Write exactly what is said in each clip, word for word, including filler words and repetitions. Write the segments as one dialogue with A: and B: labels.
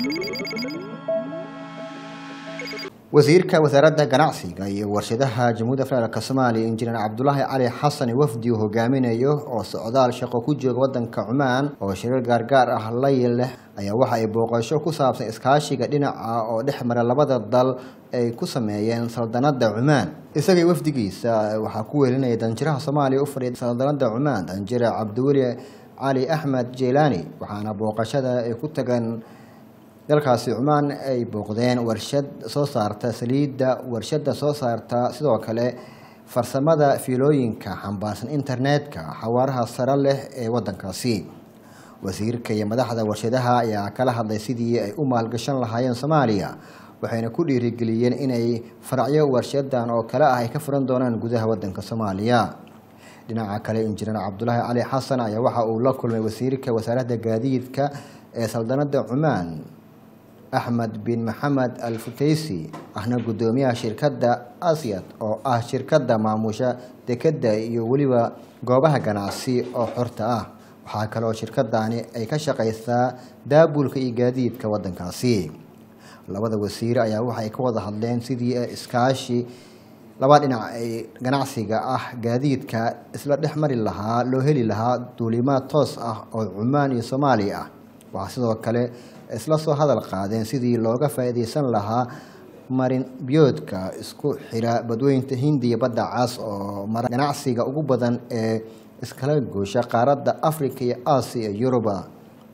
A: wasiirka wasaaradda ganacsiga iyo warshadaha Jamhuuriyadda Federaalka Soomaaliya Injineer Cabdullaahi Cali Xasan wafdi uu hogaaminayo oo socdaal shaqo ku jooga wadanka Cumaan oo shirar gaargaar ah la yeelay ayaa waxa ay booqasho ku saabsan iskaashiga dhinaca oo dhexmara labada dal ay ku sameeyeen saldanada Cumaan isagii wafdigiisa waxa ku weelinaya danjiraha Soomaaliya u fadhiya saldanada Cumaan danjira Cabdiweli Cali Ahmed Jeelani waxaana booqashada ay ku tagan dalkaasi Cumaan ay booqdeen warshad soo saarta saliidda warshada soo saarta sidoo kale farsamada fiilooyinka xambaarsan internetka xawaaraha sare leh ee wadankaasi wasiirka iyo madaxda warshadaha ayaa kala hadlay sidii ay u maalgashan lahaayeen Soomaaliya waxayna ku dhiirigeliyeen inay faracyo warshadan oo kale ah ay ka furan doonaan gudaha wadanka Soomaaliya dhinaca kale Injineer Cabdullaahi Cali Xasan ayaa waxa uu la kulmay wasiirka wasaaradda gaadiidka ee saldanada Cumaan أحمد بن محمد الفتيسي أحنا قدوميها شركة آسيات أو آه شركة ماموشة تكدا يوليوا جوابها جناسي أو حرتة وحاكلوا شركة داني أي كشقيثة دابول كإيجاديد كودن كاسي لبعض وسيرة يا وحي كوضع هذلين سيدي إسكاشي لبعض إن جناسي جاه جديد كإسلام الأحمر لها لوهلي لها دوليمات توس أو عمان الصومالية وحسنا كله isla soo hadal qaadeen sidii looga faa'iideysan lahaa marin biyoodka isku xira badweynta Hindiya badda Cas oo mar ganacsiga ugu badan ee iskala goosha qaaradda Afrika iyo Aasiya iyo Yuruba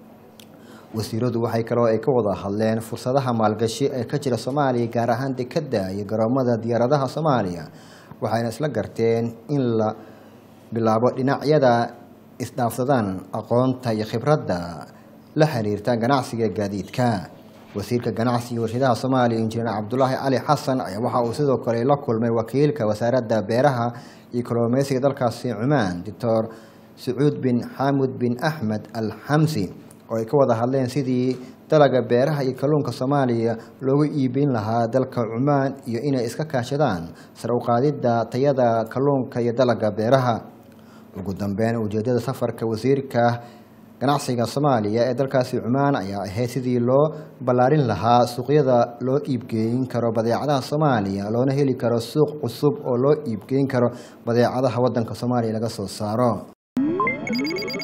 A: wasiiradu waxay kaloo ay ka wada hadleen fursadaha maalgashi ee ka jira Soomaaliya gaar ahaan dekedda iyo garoomada diyaaradaha Soomaaliya waxayna isla garteen in la bilaabo dhinacyada isdhaafsadaan aqoonta iyo khibradda la xiriirta ganacsiga gaadiidka wasiirka ganacsiga warshadaha Soomaaliya Injineer Cabdullaahi Cali Xasan ayaa waxa uu sidoo kale la kulmay wakiilka wasaaradda beeraha iyo kalluumeysiga dalkaasi Cumaan Doctor Saud bin Hamud bin Ahmed Al-Hamsi oo ay ka wada hadleen sidii dalaga beeraha iyo kalluunka Soomaaliya loogu iibin lahaa dalka Cumaan iyo inay iska kaashadaan sare u qaadida tayada kalluunka iyo dalaga beeraha ugu dambeyn ujeedada safarka wasiirka ganacsiga Soomaaliya ee dalkaasi Cumaan ayaa ahayd sidii loo balaarin lahaa suuqyada loo iibgeyn karo badeecadaha Soomaaliya loona heli karo suuq cusub oo loo iibgeyn karo badeecadaha wadanka Soomaaliya laga soo saaro